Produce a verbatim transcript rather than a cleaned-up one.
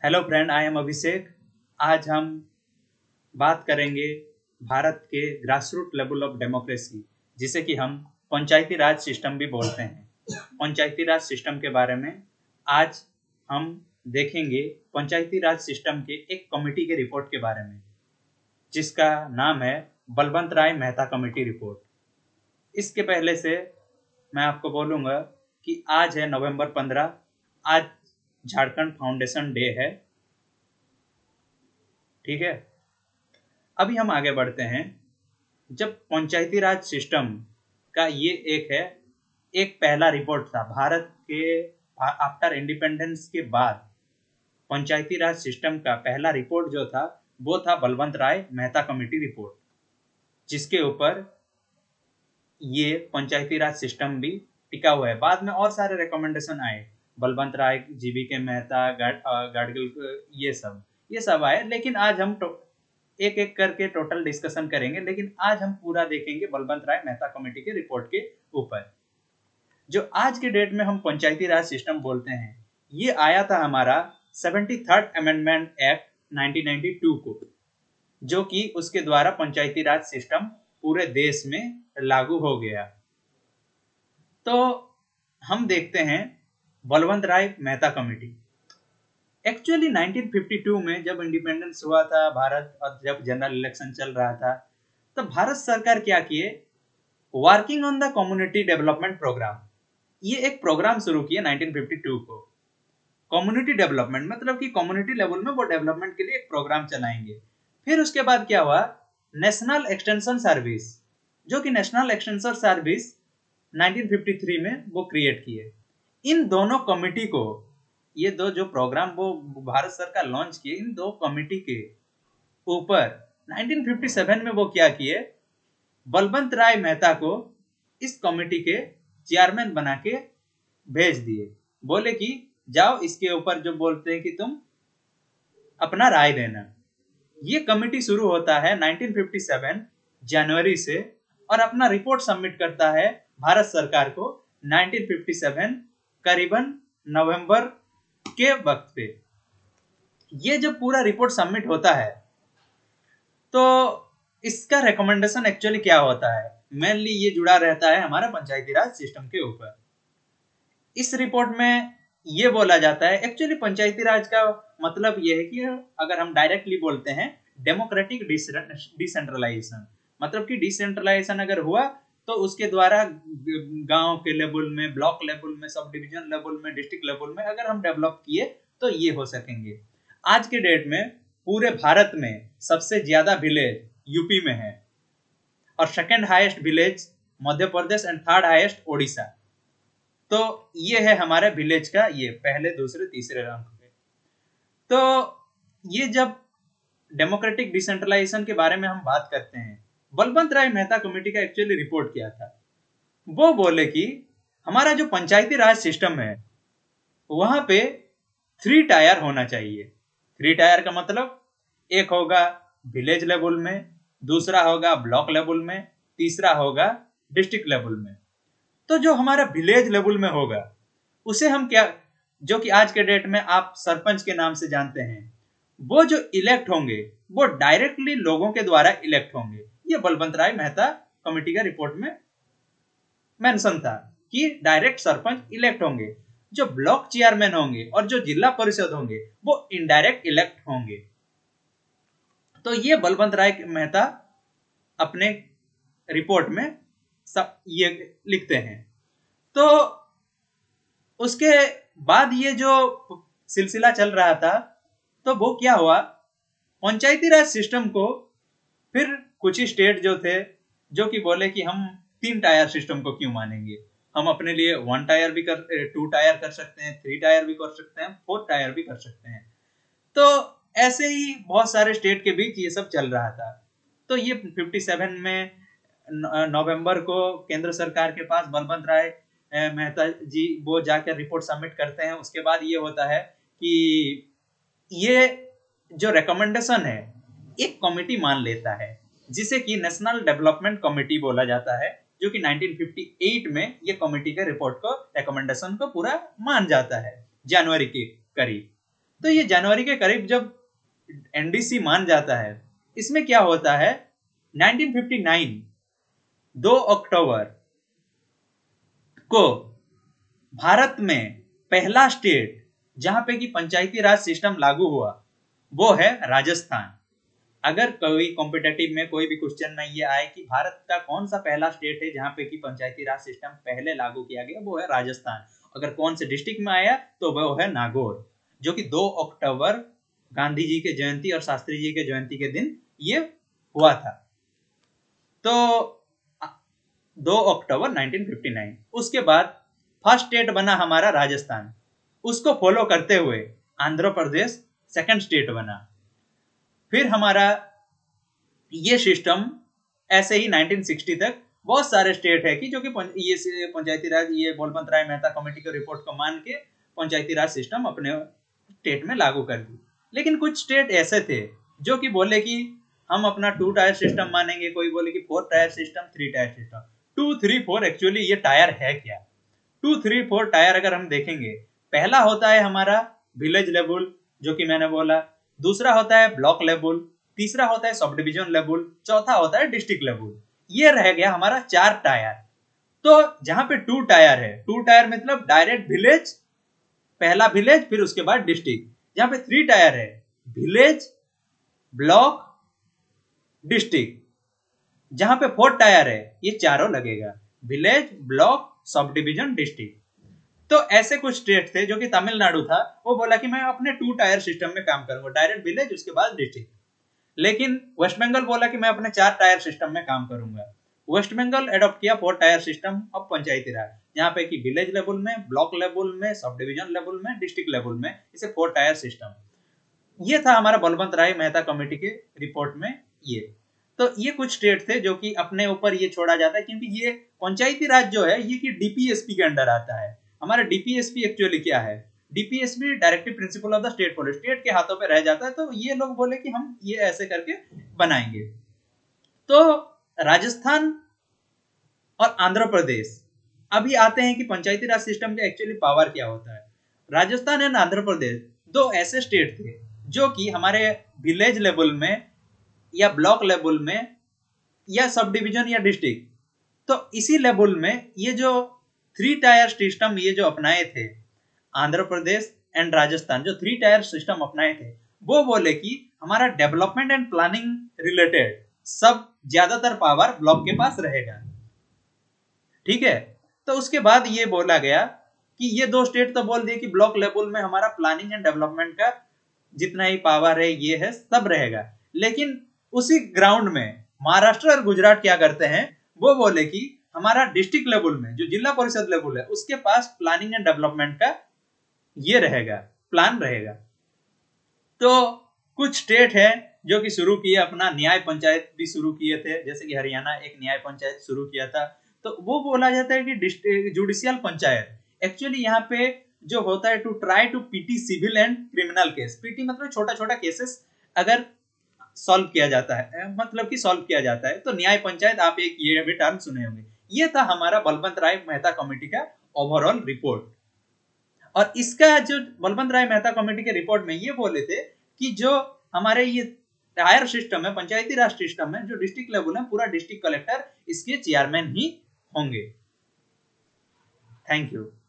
Hello friend, I am Abhishek. आज हम बात करेंगे भारत के ग्रासरूट लेवल ऑफ डेमोक्रेसी, जिसे कि हम पंचायती राज सिस्टम भी बोलते हैं। पंचायती राज सिस्टम के बारे में आज हम देखेंगे। पंचायती राज सिस्टम के एक कमेटी के रिपोर्ट के बारे में, जिसका नाम है बलवंत राय मेहता कमेटी रिपोर्ट। इसके पहले से मैं आपको बोलूँगा कि आज है नवंबर पंद्रह। आज झारखंड फाउंडेशन डे है। ठीक है, अभी हम आगे बढ़ते हैं। जब पंचायती राज सिस्टम का ये एक है एक पहला रिपोर्ट था भारत के आफ्टर इंडिपेंडेंस के बाद। पंचायती राज सिस्टम का पहला रिपोर्ट जो था वो था बलवंत राय मेहता कमेटी रिपोर्ट, जिसके ऊपर ये पंचायती राज सिस्टम भी टिका हुआ है। बाद में और सारे रिकमेंडेशन आए, बलवंत राय, जीबी के मेहता, गाडगिल, ये सब ये सब आए। लेकिन आज हम एक एक करके टोटल डिस्कशन करेंगे। लेकिन आज हम पूरा देखेंगे बलवंत राय मेहता कमेटी के रिपोर्ट के ऊपर। जो आज के डेट में हम पंचायती राज सिस्टम बोलते हैं, ये आया था हमारा seventy third amendment act nineteen ninety two को, जो कि उसके द्वारा पंचायती राज सिस्टम पूरे देश में लागू हो गया। तो हम देखते हैं Balwant Rai Mehta committee. Actually nineteen fifty two में जब इंडिपेंडेंस हुआ था भारत, और जब जनरल इलेक्शन चल रहा था, तो भारत सरकार क्या किए, working on the community development programme, ये एक प्रोग्राम शुरू किए नाइनटीन फिफ्टी टू को। कम्युनिटी डेवलपमेंट मतलब कि कम्युनिटी लेवल में वो डेवलपमेंट के लिए एक प्रोग्राम चलाएंगे। फिर उसके बाद क्या हुआ, नेशनल एक्सटेंशन सर्विस, जो कि national extension service nineteen fifty three में वो क्रिएट किए। इन दोनों कमिटी को, ये दो जो प्रोग्राम वो भारत सरकार लॉन्च किए, इन दो कमिटी के ऊपर नाइनटीन फिफ्टी सेवन में वो क्या किए, बलवंत राय मेहता को इस कमिटी के चेयरमैन बना के भेज दिए। बोले कि जाओ, इसके ऊपर जो बोलते हैं कि तुम अपना राय देना। ये कमिटी शुरू होता है नाइनटीन फिफ्टी सेवन जनवरी से, और अपना रिपोर्ट सबमिट करता है भारत सरकार को नाइनटीन फिफ्टी सेवन करीबन नवंबर के वक्त पे। ये जब पूरा रिपोर्ट सबमिट होता है तो इसका रिकमेंडेशन एक्चुअली क्या होता है, मेनली ये जुड़ा रहता है हमारा पंचायती राज सिस्टम के ऊपर। इस रिपोर्ट में ये बोला जाता है, एक्चुअली पंचायती राज का मतलब ये है कि अगर हम डायरेक्टली बोलते हैं डेमोक्रेटिक डिसेंट्रलाइजेशन, मतलब कि डिसेंट्रलाइजेशन अगर हुआ तो उसके द्वारा गांव के लेवल में, ब्लॉक लेवल में, सब डिवीजन लेवल में, डिस्ट्रिक्ट लेवल में अगर हम डेवलप किए तो ये हो सकेंगे। आज के डेट में पूरे भारत में सबसे ज्यादा विलेज यूपी में है, और second highest village Madhya Pradesh, and third highest Odisha. तो ये है हमारे विलेज का ये पहले, दूसरे, तीसरे रैंक पे। तो ये जब डेमोक्रेटिक डिसेंट्रलाइजेशन के बारे में हम बात करते हैं, बलवंत राय मेहता कमेटी का एक्चुअली रिपोर्ट किया था। वो बोले कि हमारा जो पंचायती राज सिस्टम है वहां पे थ्री टायर होना चाहिए। थ्री टायर का मतलब एक होगा विलेज लेवल में, दूसरा होगा ब्लॉक लेवल में, तीसरा होगा डिस्ट्रिक्ट लेवल में। तो जो हमारा विलेज लेवल में होगा उसे हम क्या, जो कि आज के डेट में आप सरपंच के नाम से जानते हैं, वो जो इलेक्ट होंगे वो डायरेक्टली लोगों के द्वारा इलेक्ट होंगे। ये बलवंत राय मेहता कमेटी का रिपोर्ट में मेंशन था कि डायरेक्ट सरपंच इलेक्ट होंगे। जो ब्लॉक चेयरमैन होंगे और जो जिला परिषद होंगे वो इनडायरेक्ट इलेक्ट होंगे। तो ये बलवंत राय मेहता अपने रिपोर्ट में सब ये लिखते हैं। तो उसके बाद ये जो सिलसिला चल रहा था, तो वो क्या हुआ, पंचायती राज सिस्टम को फिर कुछ ही स्टेट जो थे जो कि बोले कि हम तीन टायर सिस्टम को क्यों मानेंगे, हम अपने लिए वन टायर भी कर, टू टायर कर सकते हैं, थ्री टायर भी कर सकते हैं, फोर टायर भी कर सकते हैं। तो ऐसे ही बहुत सारे स्टेट के बीच ये सब चल रहा था। तो ये फिफ्टी सेवन में नवंबर को केंद्र सरकार के पास बलवंत राय मेहता जी वो जाकर रिपोर्ट सबमिट करते हैं। उसके बाद ये होता है कि ये जो रिकमेंडेशन है एक कमेटी मान लेता है, जिसे कि नेशनल डेवलपमेंट कमेटी बोला जाता है, जो कि नाइनटीन फिफ्टी एट में ये कमेटी के रिपोर्ट को, रिकमेंडेशन को पूरा मान जाता है जनवरी के करीब। तो ये जनवरी के करीब जब एनडीसी मान जाता है, इसमें क्या होता है, नाइनटीन फिफ्टी नाइन दो अक्टूबर को भारत में पहला स्टेट जहां पे कि पंचायती राज सिस्टम लागू हुआ वो है राजस्थान। अगर कोई कॉम्पिटेटिव में कोई भी क्वेश्चन में ये आए कि भारत का कौन सा पहला स्टेट है जहां पे कि पंचायती राज सिस्टम पहले लागू किया गया, वो है राजस्थान। अगर कौन से डिस्ट्रिक्ट में आया तो वो है नागौर, जो कि दो अक्टूबर गांधी जी के जयंती और शास्त्री जी के जयंती के दिन ये हुआ था। तो दो अक्टूबर नाइनटीन फिफ्टी नाइन। उसके बाद फर्स्ट स्टेट बना हमारा राजस्थान, उसको फॉलो करते हुए आंध्र प्रदेश सेकंड स्टेट बना। फिर हमारा ये सिस्टम ऐसे ही नाइनटीन सिक्सटी तक बहुत सारे स्टेट है कि जो कि ये पंचायती राज, ये बलवंत राय मेहता कमेटी के रिपोर्ट को मान के पंचायती राज सिस्टम अपने स्टेट में लागू कर दी। लेकिन कुछ स्टेट ऐसे थे जो कि बोले कि हम अपना टू टायर सिस्टम मानेंगे, कोई बोले कि four tier system, three tier system. Two three four actually ये टायर है क्या? टू थ्री फोर टायर अगर हम देखेंगे, पहला होता है हमारा विलेज लेवल जो कि मैंने बोला, दूसरा होता है ब्लॉक लेवल, तीसरा होता है सब डिविजन लेवल, चौथा होता है डिस्ट्रिक्ट लेवल। ये रह गया हमारा चार टायर। तो जहां पे टू टायर है, टू टायर मतलब डायरेक्ट विलेज, पहला विलेज फिर उसके बाद डिस्ट्रिक्ट। जहां पे थ्री टायर है, विलेज, ब्लॉक, डिस्ट्रिक्ट। जहां पे फोर टायर है, ये चारों लगेगा, village, block, sub division, district. तो ऐसे कुछ स्टेट थे जो कि तमिलनाडु था, वो बोला कि मैं अपने टू टायर सिस्टम में काम करूंगा, डायरेक्ट विलेज उसके बाद डिस्ट्रिक्ट। लेकिन वेस्ट बंगाल बोला कि मैं अपने चार टायर सिस्टम में काम करूंगा। वेस्ट बंगाल एडॉप्ट किया four tier system of Panchayati Raj, जहां पे कि विलेज लेवल में, ब्लॉक लेवल में, सब डिविजन लेवल में, डिस्ट्रिक्ट लेवल में, इसे फोर टायर सिस्टम। ये था हमारा बलवंत राय मेहता कमेटी के रिपोर्ट में। ये तो ये कुछ स्टेट थे जो कि अपने ऊपर ये छोड़ा जाता है, क्योंकि ये पंचायती राज जो है ये कि डीपीएसपी के अंडर आता है। हमारा डीपीएसपी एक्चुअली क्या है? DPSP directive principle of the state policy, state के हाथों पे रह जाता है। तो ये लोग बोले कि हम ये ऐसे करके बनाएंगे। तो राजस्थान और आंध्र प्रदेश, अभी आते हैं कि पंचायती राज सिस्टम का एक्चुअली पावर क्या होता है। राजस्थान एंड आंध्र प्रदेश दो ऐसे स्टेट थे जो कि हमारे विलेज लेवल में या ब्लॉक लेवल में या सब डिवीजन या डिस्ट्रिक्ट, तो इसी लेवल में ये जो थ्री टायर सिस्टम ये जो अपनाए थे आंध्र प्रदेश एंड राजस्थान, जो थ्री टायर सिस्टम अपनाए थे, वो बोले कि हमारा डेवलपमेंट एंड प्लानिंग रिलेटेड सब ज्यादातर पावर ब्लॉक के पास रहेगा। ठीक है। तो उसके बाद ये बोला गया कि ये दो स्टेट तो बोल दिए कि ब्लॉक लेवल में हमारा प्लानिंग एंड डेवलपमेंट का जितना ही पावर है ये है सब रहेगा। लेकिन उसी ग्राउंड में महाराष्ट्र और गुजरात क्या करते हैं, वो बोले कि हमारा डिस्ट्रिक्ट लेवल में जो जिला परिषद लेवल है उसके पास प्लानिंग एंड डेवलपमेंट का ये रहेगा, प्लान रहेगा। तो कुछ स्टेट है जो कि शुरू किए अपना न्याय पंचायत भी शुरू किए थे, जैसे कि हरियाणा एक न्याय पंचायत शुरू किया था। तो वो बोला जाता है कि जुडिशियल पंचायत, एक्चुअली यहाँ पे जो होता है to try to PT civil and criminal case. PT मतलब छोटा छोटा केसेस अगर सॉल्व किया जाता है, मतलब कि सॉल्व किया जाता है, तो न्याय पंचायत आप एक ये भी टर्म सुने होंगे। ये था हमारा बलवंत राय मेहता कमेटी का ओवरऑल रिपोर्ट। और इसका जो बलवंत राय मेहता कमेटी के रिपोर्ट में ये बोले थे कि जो हमारे ये टायर सिस्टम है, पंचायती राज सिस्टम है, जो डिस्ट्रिक्ट लेवल है, पूरा डिस्ट्रिक्ट कलेक्टर इसके चेयरमैन ही होंगे। Thank you.